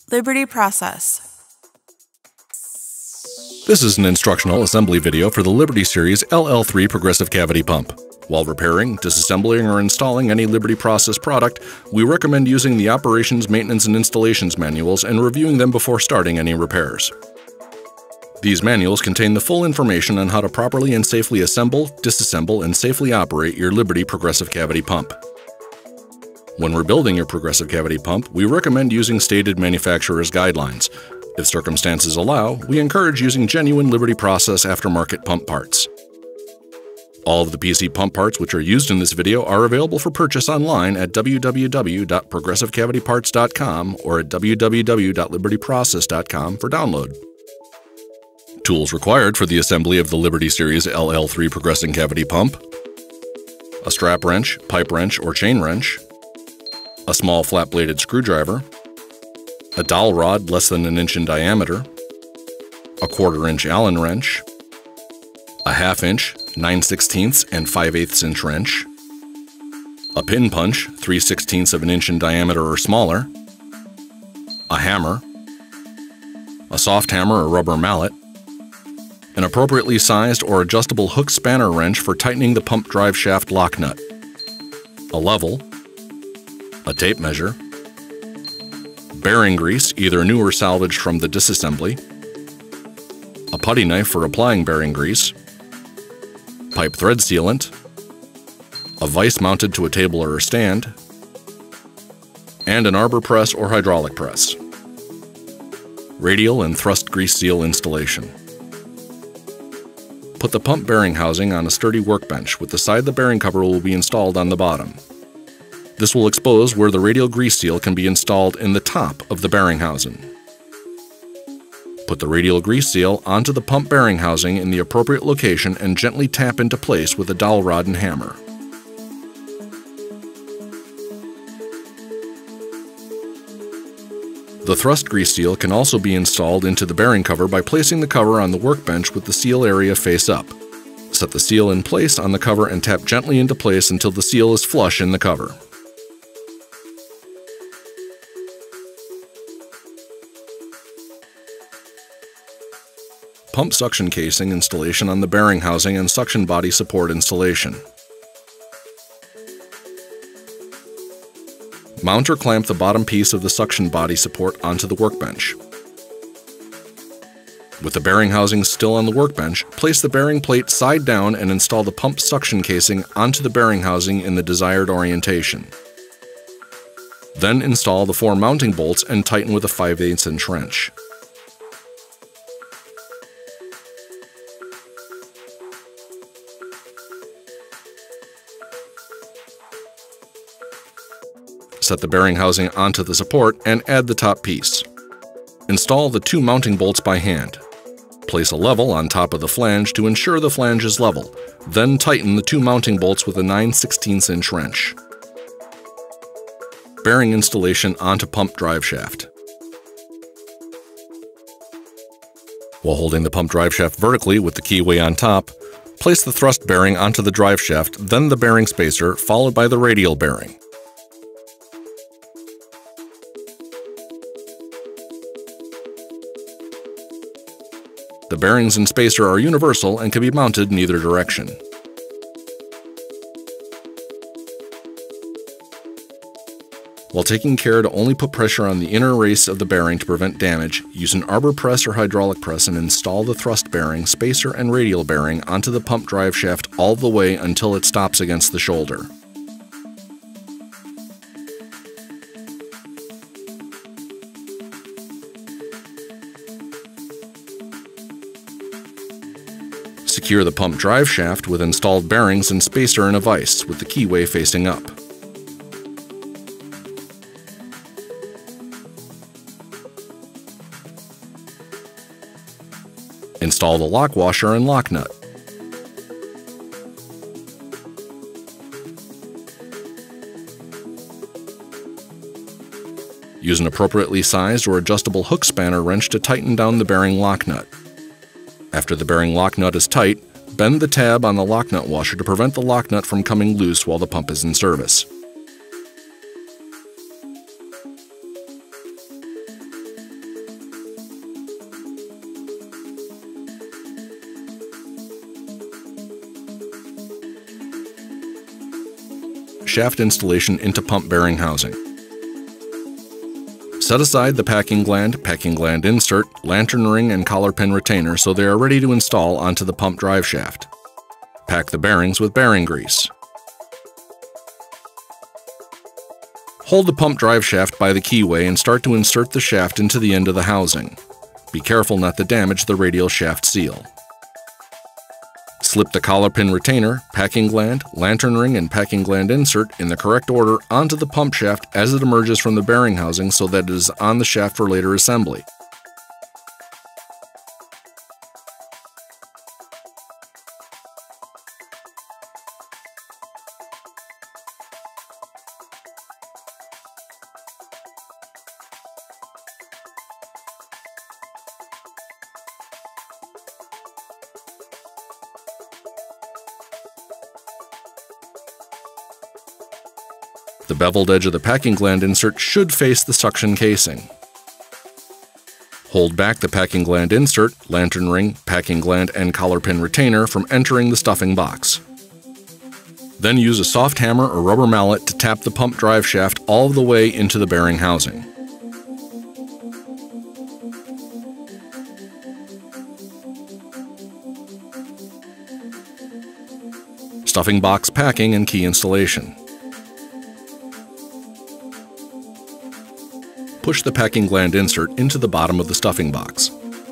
Liberty Process. This is an instructional assembly video for the Liberty Series LL3 Progressive Cavity Pump. While repairing, disassembling, or installing any Liberty Process product, we recommend using the Operations, Maintenance, and Installations manuals and reviewing them before starting any repairs. These manuals contain the full information on how to properly and safely assemble, disassemble, and safely operate your Liberty Progressive Cavity Pump. When rebuilding your Progressive Cavity Pump, we recommend using stated manufacturer's guidelines. If circumstances allow, we encourage using genuine Liberty Process aftermarket pump parts. All of the PC pump parts which are used in this video are available for purchase online at www.progressivecavityparts.com or at www.libertyprocess.com for download. Tools required for the assembly of the Liberty Series LL3 Progressive Cavity Pump: a strap wrench, pipe wrench, or chain wrench, a small flat-bladed screwdriver, a dowel rod less than 1 inch in diameter, a 1/4 inch Allen wrench, a 1/2 inch, 9/16 and 5/8 inch wrench, a pin punch 3/16 of an inch in diameter or smaller, a hammer, a soft hammer or rubber mallet, an appropriately sized or adjustable hook spanner wrench for tightening the pump drive shaft lock nut, a level, a tape measure, bearing grease, either new or salvaged from the disassembly, a putty knife for applying bearing grease, pipe thread sealant, a vise mounted to a table or a stand, and an arbor press or hydraulic press. Radial and thrust grease seal installation. Put the pump bearing housing on a sturdy workbench with the side the bearing cover will be installed on the bottom. This will expose where the radial grease seal can be installed in the top of the bearing housing. Put the radial grease seal onto the pump bearing housing in the appropriate location and gently tap into place with a dowel rod and hammer. The thrust grease seal can also be installed into the bearing cover by placing the cover on the workbench with the seal area face up. Set the seal in place on the cover and tap gently into place until the seal is flush in the cover. Pump suction casing installation on the bearing housing and suction body support installation. Mount or clamp the bottom piece of the suction body support onto the workbench. With the bearing housing still on the workbench, place the bearing plate side down and install the pump suction casing onto the bearing housing in the desired orientation. Then install the 4 mounting bolts and tighten with a 5/8 inch wrench. Set the bearing housing onto the support and add the top piece. Install the 2 mounting bolts by hand. Place a level on top of the flange to ensure the flange is level, then tighten the 2 mounting bolts with a 9/16 inch wrench. Bearing installation onto pump drive shaft. While holding the pump drive shaft vertically with the keyway on top, place the thrust bearing onto the drive shaft, then the bearing spacer, followed by the radial bearing. The bearings and spacer are universal and can be mounted in either direction. While taking care to only put pressure on the inner race of the bearing to prevent damage, use an arbor press or hydraulic press and install the thrust bearing, spacer, and radial bearing onto the pump drive shaft all the way until it stops against the shoulder. Secure the pump drive shaft with installed bearings and spacer in a vise with the keyway facing up. Install the lock washer and lock nut. Use an appropriately sized or adjustable hook spanner wrench to tighten down the bearing lock nut. After the bearing lock nut is tight, bend the tab on the lock nut washer to prevent the lock nut from coming loose while the pump is in service. shaft installation into pump bearing housing. Set aside the packing gland insert, lantern ring, and collar pin retainer so they are ready to install onto the pump drive shaft. Pack the bearings with bearing grease. Hold the pump drive shaft by the keyway and start to insert the shaft into the end of the housing. Be careful not to damage the radial shaft seal. Slip the collar pin retainer, packing gland, lantern ring, and packing gland insert in the correct order onto the pump shaft as it emerges from the bearing housing so that it is on the shaft for later assembly. The beveled edge of the packing gland insert should face the suction casing. Hold back the packing gland insert, lantern ring, packing gland, and collar pin retainer from entering the stuffing box. Then use a soft hammer or rubber mallet to tap the pump drive shaft all the way into the bearing housing. Stuffing box packing and key installation. Push the packing gland insert into the bottom of the stuffing box.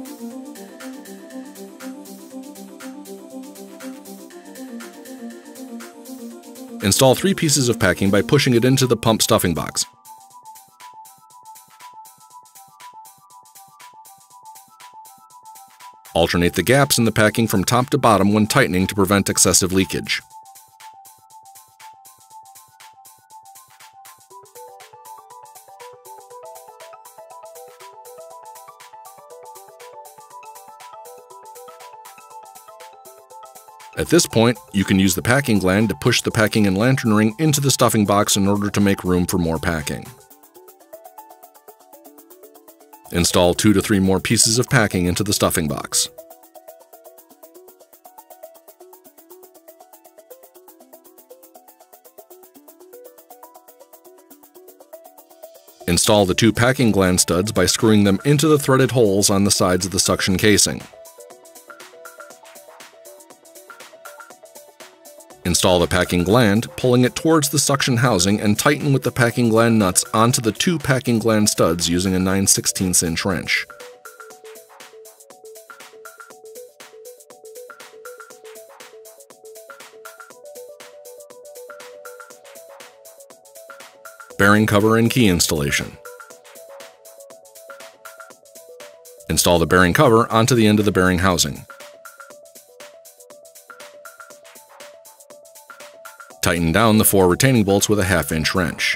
Install 3 pieces of packing by pushing it into the pump stuffing box. Alternate the gaps in the packing from top to bottom when tightening to prevent excessive leakage. At this point, you can use the packing gland to push the packing and lantern ring into the stuffing box in order to make room for more packing. Install 2 to 3 more pieces of packing into the stuffing box. Install the 2 packing gland studs by screwing them into the threaded holes on the sides of the suction casing. Install the packing gland, pulling it towards the suction housing, and tighten with the packing gland nuts onto the 2 packing gland studs using a 9/16 inch wrench. Bearing cover and key installation. Install the bearing cover onto the end of the bearing housing. Tighten down the 4 retaining bolts with a 1/2 inch wrench.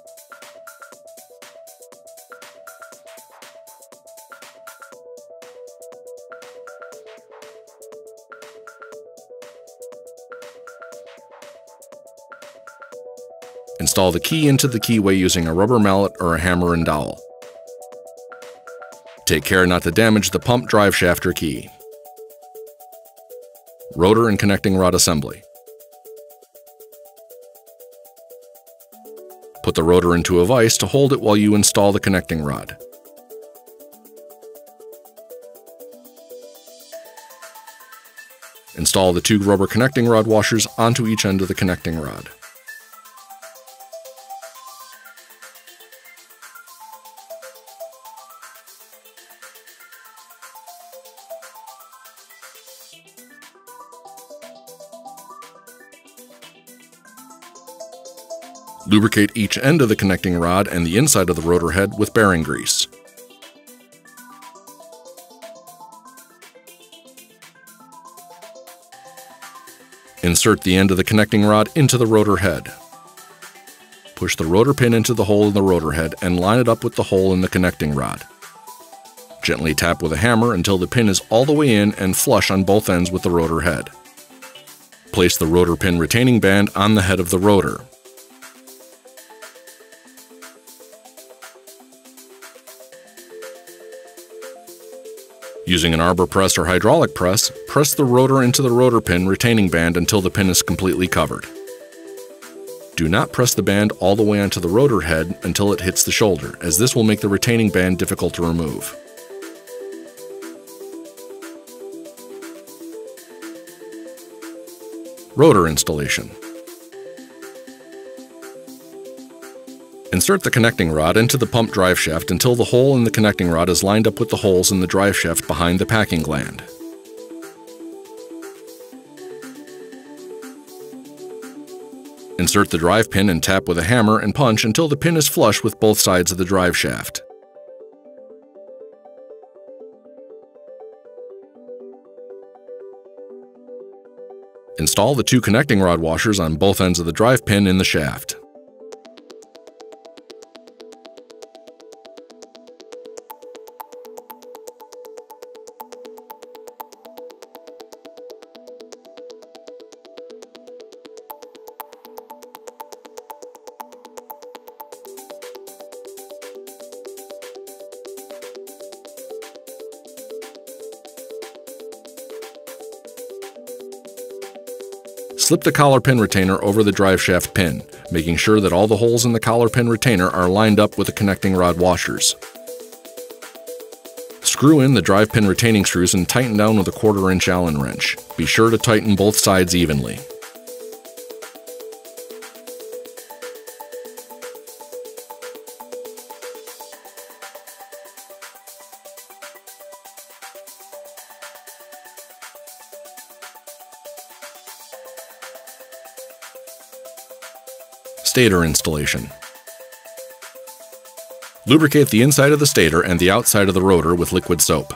Install the key into the keyway using a rubber mallet or a hammer and dowel. Take care not to damage the pump drive shaft or key. Rotor and connecting rod assembly. Put the rotor into a vise to hold it while you install the connecting rod. Install the 2 rubber connecting rod washers onto each end of the connecting rod. Lubricate each end of the connecting rod and the inside of the rotor head with bearing grease. Insert the end of the connecting rod into the rotor head. Push the rotor pin into the hole in the rotor head and line it up with the hole in the connecting rod. Gently tap with a hammer until the pin is all the way in and flush on both ends with the rotor head. Place the rotor pin retaining band on the head of the rotor. Using an arbor press or hydraulic press, press the rotor into the rotor pin retaining band until the pin is completely covered. Do not press the band all the way onto the rotor head until it hits the shoulder, as this will make the retaining band difficult to remove. Rotor installation. Insert the connecting rod into the pump drive shaft until the hole in the connecting rod is lined up with the holes in the drive shaft behind the packing gland. Insert the drive pin and tap with a hammer and punch until the pin is flush with both sides of the drive shaft. Install the 2 connecting rod washers on both ends of the drive pin in the shaft. Slip the collar pin retainer over the drive shaft pin, making sure that all the holes in the collar pin retainer are lined up with the connecting rod washers. Screw in the drive pin retaining screws and tighten down with a 1/4 inch Allen wrench. Be sure to tighten both sides evenly. Stator installation. Lubricate the inside of the stator and the outside of the rotor with liquid soap.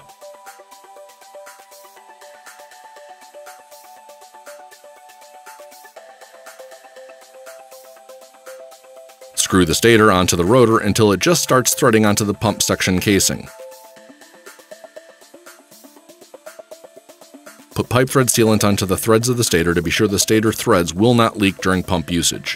Screw the stator onto the rotor until it just starts threading onto the pump section casing. Put pipe thread sealant onto the threads of the stator to be sure the stator threads will not leak during pump usage.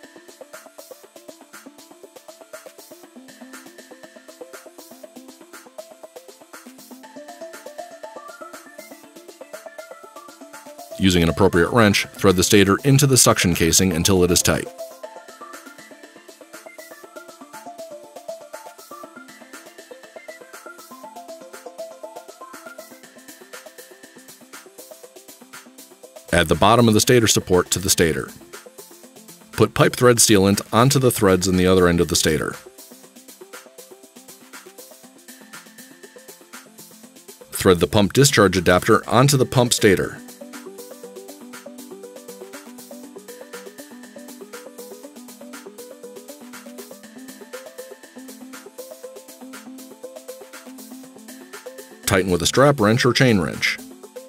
Using an appropriate wrench, thread the stator into the suction casing until it is tight. Add the bottom of the stator support to the stator. Put pipe thread sealant onto the threads in the other end of the stator. Thread the pump discharge adapter onto the pump stator. Tighten with a strap wrench or chain wrench.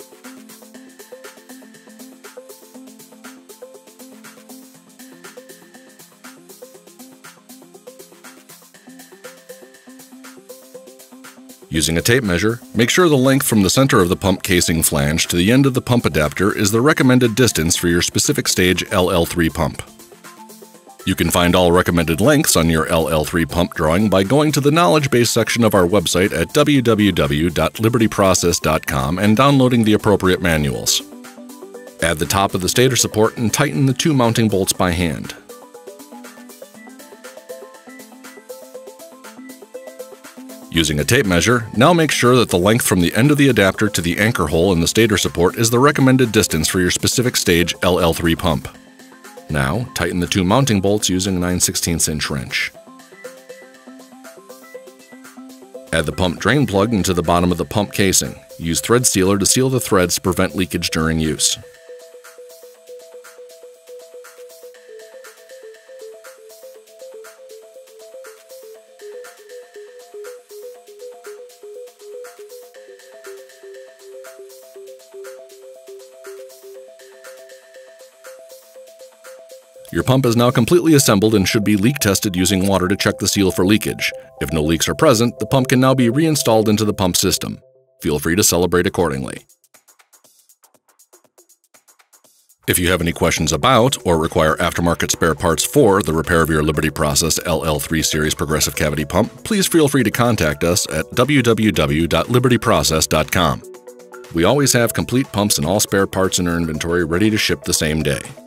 Using a tape measure, make sure the length from the center of the pump casing flange to the end of the pump adapter is the recommended distance for your specific stage LL3 pump. You can find all recommended lengths on your LL3 pump drawing by going to the knowledge base section of our website at www.libertyprocess.com and downloading the appropriate manuals. Add the top of the stator support and tighten the 2 mounting bolts by hand. Using a tape measure, now make sure that the length from the end of the adapter to the anchor hole in the stator support is the recommended distance for your specific stage LL3 pump. Now, tighten the 2 mounting bolts using a 9/16 inch wrench. Add the pump drain plug into the bottom of the pump casing. Use thread sealer to seal the threads to prevent leakage during use. Your pump is now completely assembled and should be leak tested using water to check the seal for leakage. If no leaks are present, the pump can now be reinstalled into the pump system. Feel free to celebrate accordingly. If you have any questions about or require aftermarket spare parts for the repair of your Liberty Process LL3 Series progressive cavity pump, please feel free to contact us at www.libertyprocess.com. We always have complete pumps and all spare parts in our inventory ready to ship the same day.